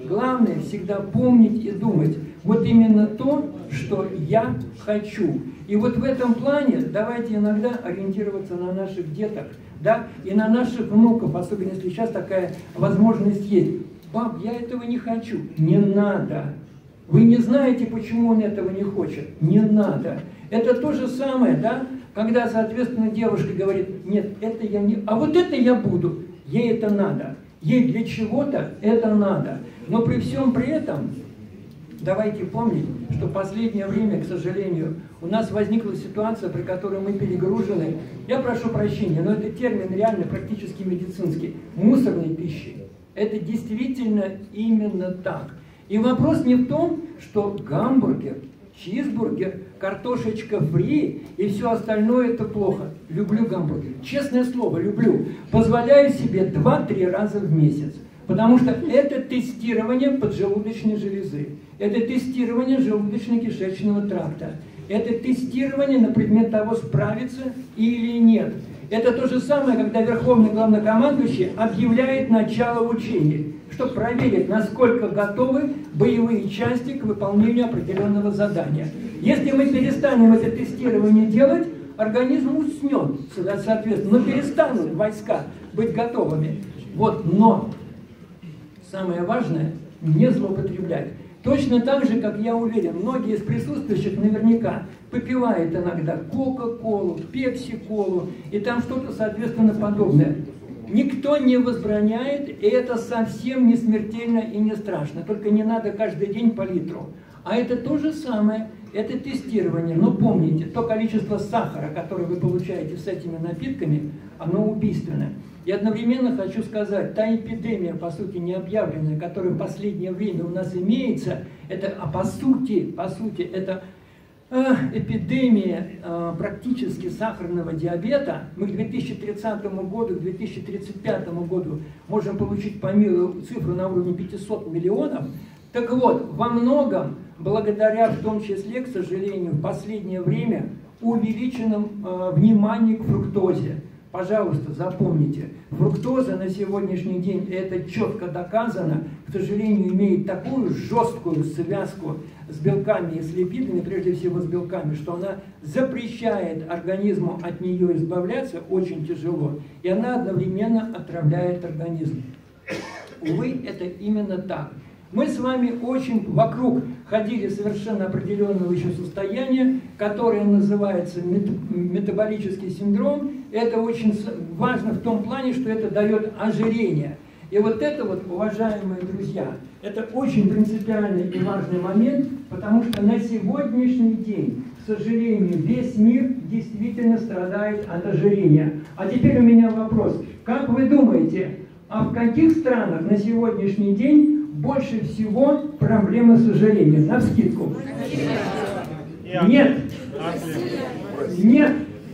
Главное всегда помнить и думать. Вот именно то, что я хочу. И вот в этом плане давайте иногда ориентироваться на наших деток, да, и на наших внуков, особенно если сейчас такая возможность есть. Баб, я этого не хочу. Не надо. Вы не знаете, почему он этого не хочет. Не надо. Это то же самое, да, когда, соответственно, девушка говорит, нет, это я не... А вот это я буду. Ей это надо. Ей для чего-то это надо. Но при всем при этом, давайте помнить, что в последнее время, к сожалению, у нас возникла ситуация, при которой мы перегружены, я прошу прощения, но это термин реально практически медицинский, мусорной пищей. Это действительно именно так. И вопрос не в том, что гамбургер, чизбургер, картошечка фри и все остальное это плохо. Люблю гамбургер. Честное слово, люблю. Позволяю себе два-три раза в месяц. Потому что это тестирование поджелудочной железы. Это тестирование желудочно-кишечного тракта. Это тестирование на предмет того, справится или нет. Это то же самое, когда Верховный Главнокомандующий объявляет начало учений, чтобы проверить, насколько готовы боевые части к выполнению определенного задания. Если мы перестанем это тестирование делать, организм уснет, соответственно, но перестанут войска быть готовыми. Вот, но самое важное – не злоупотреблять. Точно так же, как я уверен, многие из присутствующих наверняка попивают иногда кока-колу, пепси-колу и там что-то, соответственно, подобное. Никто не возбраняет, и это совсем не смертельно и не страшно. Только не надо каждый день по литру. А это то же самое, это тестирование. Но помните, то количество сахара, которое вы получаете с этими напитками, оно убийственное. И одновременно хочу сказать, та эпидемия, по сути, не объявленная, которая в последнее время у нас имеется, это, а по сути, по сути, это э, эпидемия э, практически сахарного диабета. Мы к две тысячи тридцатому году, к две тысячи тридцать пятому году можем получить по миру цифру на уровне пятисот миллионов. Так вот, во многом, благодаря в том числе, к сожалению, в последнее время увеличенному э, вниманию к фруктозе. Пожалуйста, запомните, фруктоза на сегодняшний день, это четко доказано, к сожалению, имеет такую жесткую связку с белками и с липидами, прежде всего с белками, что она запрещает организму от нее избавляться очень тяжело, и она одновременно отравляет организм. Увы, это именно так. Мы с вами очень вокруг ходили совершенно определенного еще состояния, которое называется метаболический синдром. Это очень важно в том плане, что это дает ожирение. И вот это вот, уважаемые друзья, это очень принципиальный и важный момент, потому что на сегодняшний день, к сожалению, весь мир действительно страдает от ожирения. А теперь у меня вопрос. Как вы думаете, а в каких странах на сегодняшний день больше всего проблемы с ожирением? Навскидку. Нет. Нет.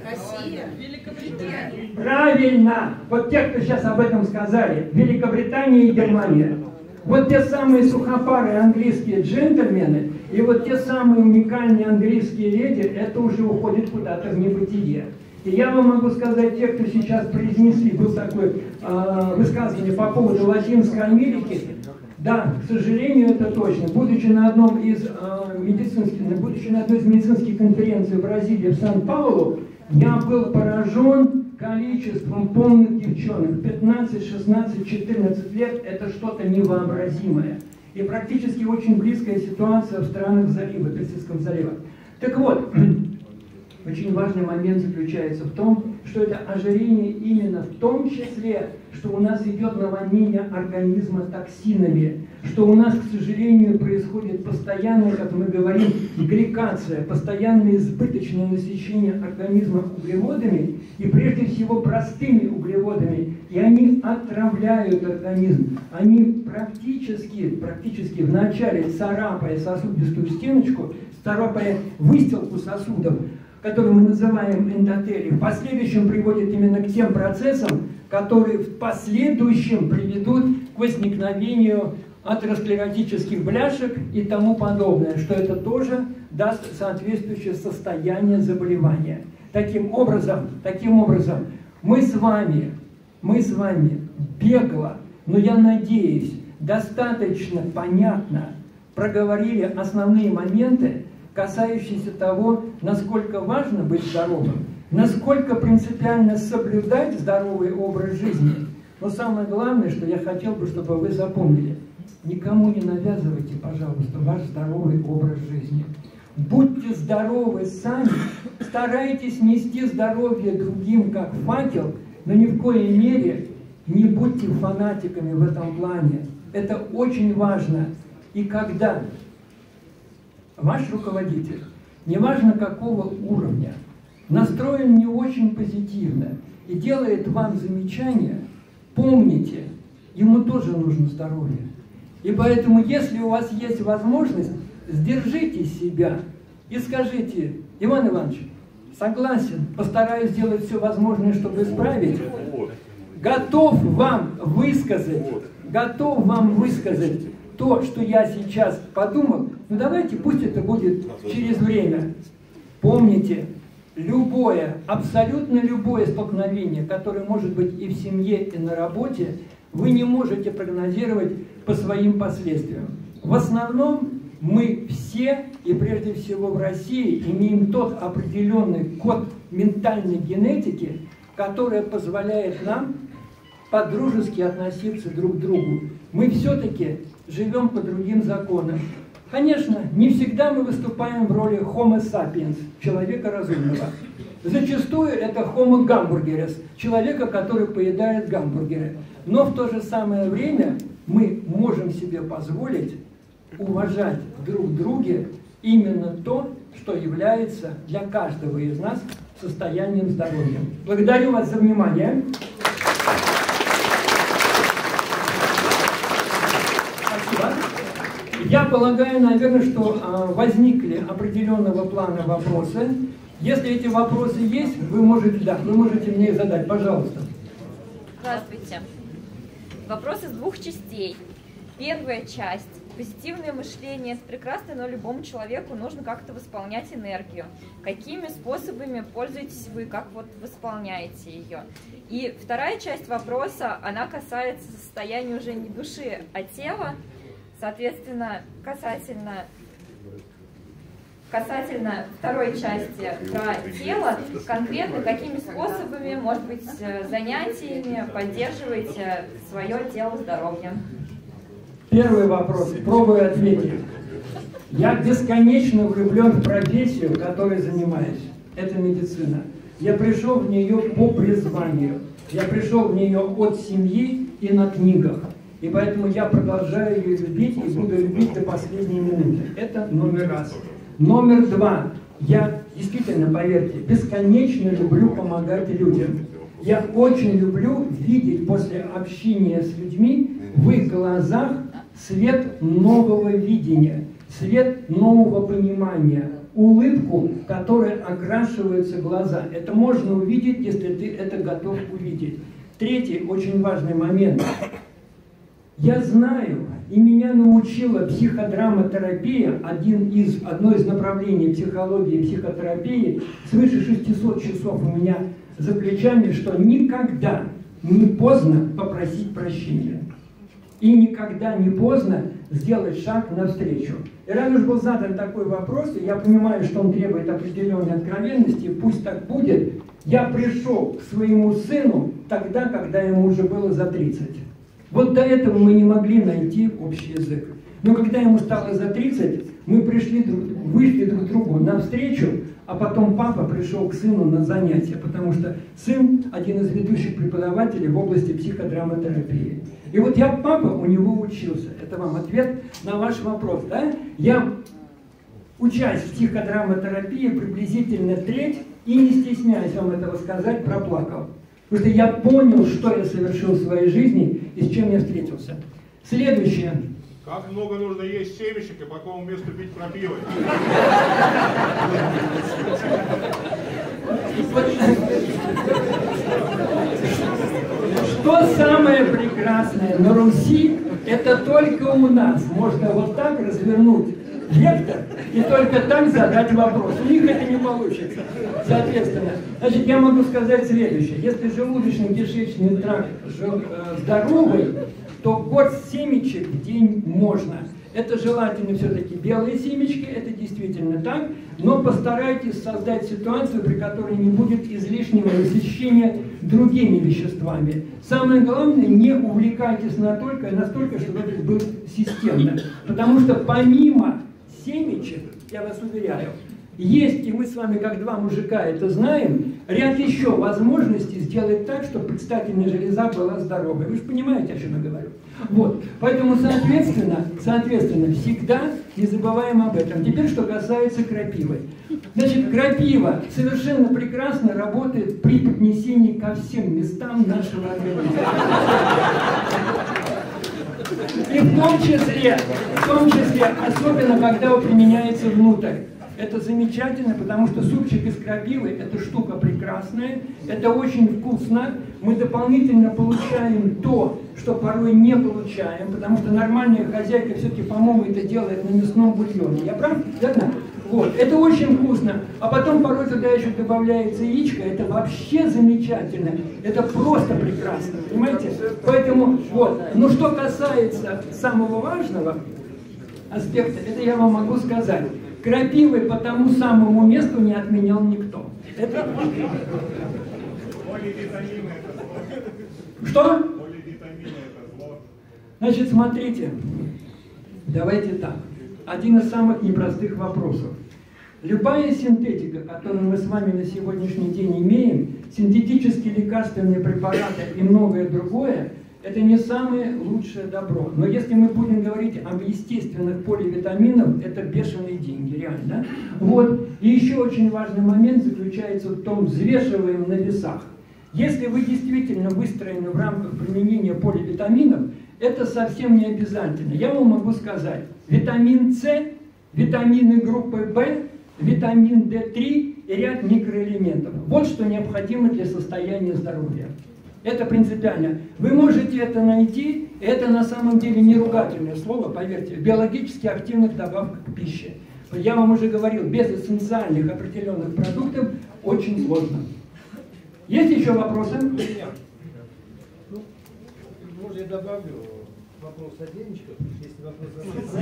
Правильно. Вот те, кто сейчас об этом сказали. Великобритания и Германия. Вот те самые сухопарые английские джентльмены и вот те самые уникальные английские леди, это уже уходит куда-то в небытие. И я вам могу сказать, те, кто сейчас произнесли, был такое э, высказывание по поводу Латинской Америки. Да, к сожалению, это точно. Будучи на одном из э, медицинских, будучи на одной из медицинских конференций в Бразилии, в Сан-Паулу, я был поражен количеством полных девчонок. пятнадцать, шестнадцать, четырнадцать лет – это что-то невообразимое. И практически очень близкая ситуация в странах залива, Персидского залива. Так вот, очень важный момент заключается в том, что это ожирение именно в том числе, что у нас идет наводнение организма токсинами, что у нас, к сожалению, происходит постоянная, как мы говорим, гликация, постоянное избыточное насыщение организма углеводами, и прежде всего простыми углеводами, и они отравляют организм. Они практически, практически вначале царапая сосудистую стеночку, царапая выстилку сосудов, который мы называем эндотелией, в последующем приводит именно к тем процессам, которые в последующем приведут к возникновению атеросклеротических бляшек и тому подобное, что это тоже даст соответствующее состояние заболевания. Таким образом, таким образом, мы с вами, мы с вами бегло, но я надеюсь, достаточно понятно проговорили основные моменты, касающиеся того, насколько важно быть здоровым, насколько принципиально соблюдать здоровый образ жизни. Но самое главное, что я хотел бы, чтобы вы запомнили, никому не навязывайте, пожалуйста, ваш здоровый образ жизни. Будьте здоровы сами, старайтесь нести здоровье другим как факел, но ни в коей мере не будьте фанатиками в этом плане. Это очень важно. И когда ваш руководитель, неважно какого уровня, настроен не очень позитивно и делает вам замечания, помните, ему тоже нужно здоровье. И поэтому, если у вас есть возможность, сдержите себя и скажите: Иван Иванович, согласен, постараюсь сделать все возможное, чтобы исправить. Готов вам высказать, готов вам высказать то, что я сейчас подумал. Ну давайте, пусть это будет через время. Помните, любое, абсолютно любое столкновение, которое может быть и в семье, и на работе, вы не можете прогнозировать по своим последствиям. В основном мы все, и прежде всего в России, имеем тот определенный код ментальной генетики, который позволяет нам по-дружески относиться друг к другу. Мы все-таки живем по другим законам. Конечно, не всегда мы выступаем в роли Homo sapiens, человека разумного. Зачастую это Homo gamburgeres, человека, который поедает гамбургеры. Но в то же самое время мы можем себе позволить уважать друг в друге именно то, что является для каждого из нас состоянием здоровья. Благодарю вас за внимание. Спасибо. Я полагаю, наверное, что а, возникли определенного плана вопросы. Если эти вопросы есть, вы можете, да, вы можете мне их задать, пожалуйста. Здравствуйте. Вопрос из двух частей. Первая часть. Позитивное мышление – это прекрасно, но любому человеку нужно как-то восполнять энергию. Какими способами пользуетесь вы, как вот восполняете ее? И вторая часть вопроса, она касается состояния уже не души, а тела. Соответственно, касательно, касательно второй части про тело, конкретно какими способами, может быть, занятиями поддерживаете свое тело здоровьем? Первый вопрос. Пробую ответить. Я бесконечно влюблен в профессию, которой занимаюсь. Это медицина. Я пришел в нее по призванию. Я пришел в нее от семьи и на книгах. И поэтому я продолжаю ее любить и буду любить до последней минуты. Это номер раз. Номер два. Я действительно, поверьте, бесконечно люблю помогать людям. Я очень люблю видеть после общения с людьми в их глазах свет нового видения, свет нового понимания, улыбку, которой окрашиваются глаза. Это можно увидеть, если ты это готов увидеть. Третий очень важный момент. Я знаю, и меня научила психодраматерапия, один из, одно из направлений психологии и психотерапии, свыше шестисот часов у меня за плечами, что никогда не поздно попросить прощения. И никогда не поздно сделать шаг навстречу. И раз уж был задан такой вопрос, и я понимаю, что он требует определенной откровенности, пусть так будет, я пришел к своему сыну тогда, когда ему уже было за тридцать. Вот до этого мы не могли найти общий язык. Но когда ему стало за тридцать, мы пришли, вышли друг другу навстречу, а потом папа пришел к сыну на занятия, потому что сын один из ведущих преподавателей в области психодраматерапии. И вот я, папа, у него учился. Это вам ответ на ваш вопрос. Да? Я, учась в психодраматерапии, приблизительно треть, и не стесняюсь вам этого сказать, проплакал. Потому что я понял, что я совершил в своей жизни и с чем я встретился. Следующее. Как много нужно есть семечек и по какому месту пить пропивы? Что самое прекрасное на Руси, это только у нас можно вот так развернуть вектор и только так задать вопрос. У них это не получится. Соответственно, значит, я могу сказать следующее. Если желудочно-кишечный тракт здоровый, что горсть семечек в день можно. Это желательно все-таки белые семечки, это действительно так, но постарайтесь создать ситуацию, при которой не будет излишнего насыщения другими веществами. Самое главное, не увлекайтесь настолько, настолько, чтобы это было системно. Потому что помимо семечек, я вас уверяю, есть, и мы с вами, как два мужика, это знаем, ряд еще возможностей сделать так, чтобы предстательная железа была здоровой. Вы же понимаете, о чем я говорю? Вот. Поэтому, соответственно, соответственно, всегда не забываем об этом. Теперь, что касается крапивы. Значит, крапива совершенно прекрасно работает при поднесении ко всем местам нашего организма. И в том числе, в том числе, особенно когда он применяется внутрь. Это замечательно, потому что супчик из крапивы – это штука прекрасная, это очень вкусно. Мы дополнительно получаем то, что порой не получаем, потому что нормальная хозяйка все-таки, по-моему, это делает на мясном бульоне. Я прав? Верно? Вот. Это очень вкусно. А потом порой туда еще добавляется яичко. Это вообще замечательно. Это просто прекрасно. Понимаете? Поэтому, вот. Но что касается самого важного аспекта, это я вам могу сказать. Крапивы по тому самому месту не отменял никто. Это... Что? Значит, смотрите. Давайте так. Один из самых непростых вопросов. Любая синтетика, которую мы с вами на сегодняшний день имеем, синтетические лекарственные препараты и многое другое, это не самое лучшее добро. Но если мы будем говорить об естественных поливитаминах, это бешеные деньги, реально. Вот. И еще очень важный момент заключается в том, взвешиваем на весах. Если вы действительно выстроены в рамках применения поливитаминов, это совсем не обязательно. Я вам могу сказать, витамин С, витамины группы В, витамин дэ три и ряд микроэлементов. Вот что необходимо для состояния здоровья. Это принципиально. Вы можете это найти, это на самом деле не ругательное слово, поверьте, в биологически активных добавках к пище. Я вам уже говорил, без эссенциальных определенных продуктов очень сложно. Есть еще вопросы? Ну, может, я добавлю вопрос о семечках, если вопрос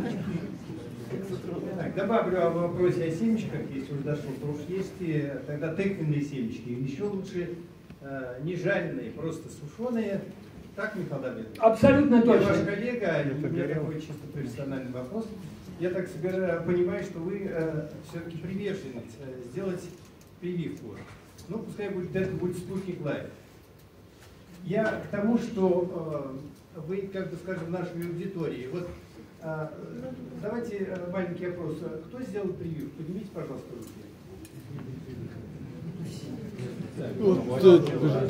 о... Так, добавлю о вопросе о семечках, если уж дошел, то уж есть тогда тыквенные семечки, еще лучше не жареные, просто сушеные. Так, Михаил Давидович? Абсолютно точно. Я ваш коллега, у меня такой чисто персональный вопрос. Я так собираю, понимаю, что вы э, все-таки приверженец э, сделать прививку. Ну, пускай будет, это будет спутник лайф. Я к тому, что э, вы, как бы скажем, в нашей аудитории. Вот э, давайте э, маленький вопрос. Кто сделал прививку? Поднимите, пожалуйста, руки. Вот, То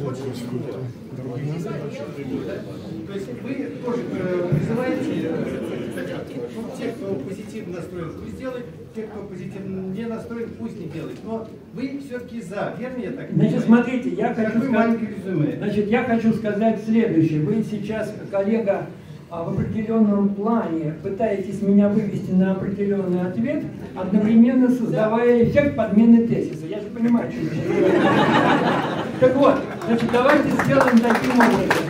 есть вы тоже призываете ну, тех, кто позитивно настроен, пусть делает, тех, кто позитивно не настроен, пусть не делает. Но вы все-таки за, верно я так понимаю? Значит, смотрите, я хочу, сказать, резюме. значит, я хочу сказать следующее. Вы сейчас, коллега, в определенном плане пытаетесь меня вывести на определенный ответ, одновременно создавая эффект подмены тезиса. Я же понимаю, что я говорю. Так вот, значит, давайте сделаем таким образом.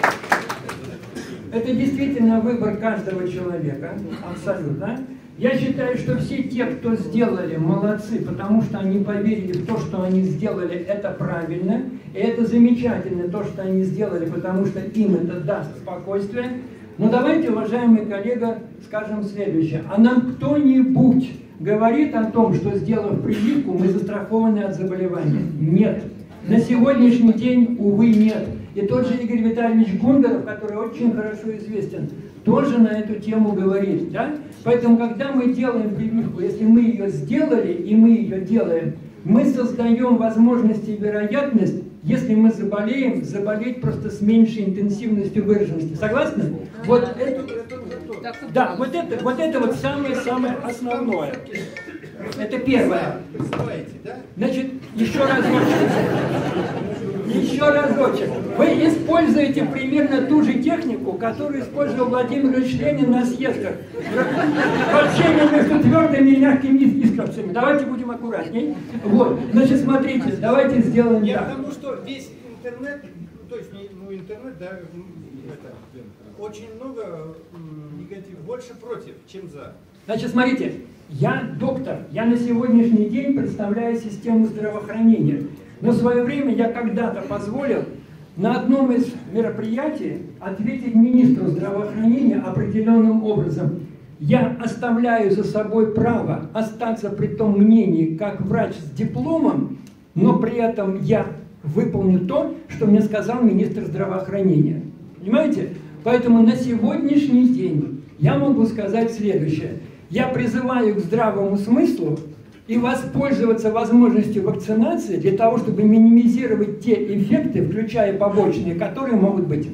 Это действительно выбор каждого человека, абсолютно. Я считаю, что все те, кто сделали, молодцы, потому что они поверили в то, что они сделали, это правильно. И это замечательно, то, что они сделали, потому что им это даст спокойствие. Но давайте, уважаемый коллега, скажем следующее. А нам кто-нибудь говорит о том, что, сделав прививку, мы застрахованы от заболевания? Нет. На сегодняшний день, увы, нет. И тот же Игорь Витальевич Гундаров, который очень хорошо известен, тоже на эту тему говорит. Да? Поэтому, когда мы делаем прививку, если мы ее сделали, и мы ее делаем, мы создаем возможность и вероятность, если мы заболеем, заболеть просто с меньшей интенсивностью выраженности. Согласны? Вот это, да, вот это, вот это вот самое-самое основное. Это первое. Значит, еще разочек. Еще разочек. Вы используете примерно ту же технику, которую использовал Владимир Ильич Ленин на съездах. Общение между твердыми и мягкими искорцами. Давайте будем аккуратней. Вот. Значит, смотрите, давайте сделаем Я так. потому что весь интернет, то есть, ну, интернет, да, это, очень много негатива, больше против, чем за. Значит, смотрите, я доктор, я на сегодняшний день представляю систему здравоохранения. Но в свое время я когда-то позволил на одном из мероприятий ответить министру здравоохранения определенным образом. Я оставляю за собой право остаться при том мнении, как врач с дипломом, но при этом я выполню то, что мне сказал министр здравоохранения. Понимаете? Поэтому на сегодняшний день я могу сказать следующее. Я призываю к здравому смыслу и воспользоваться возможностью вакцинации для того, чтобы минимизировать те эффекты, включая побочные, которые могут быть.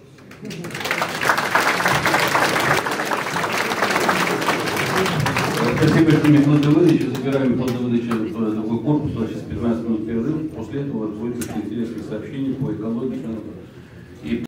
Спасибо, что Михаил Давыдович. Забираем Михаила Давыдовича в другой корпус. Сейчас пятнадцать минут перерыв. После этого будет интересных сообщений по экономике.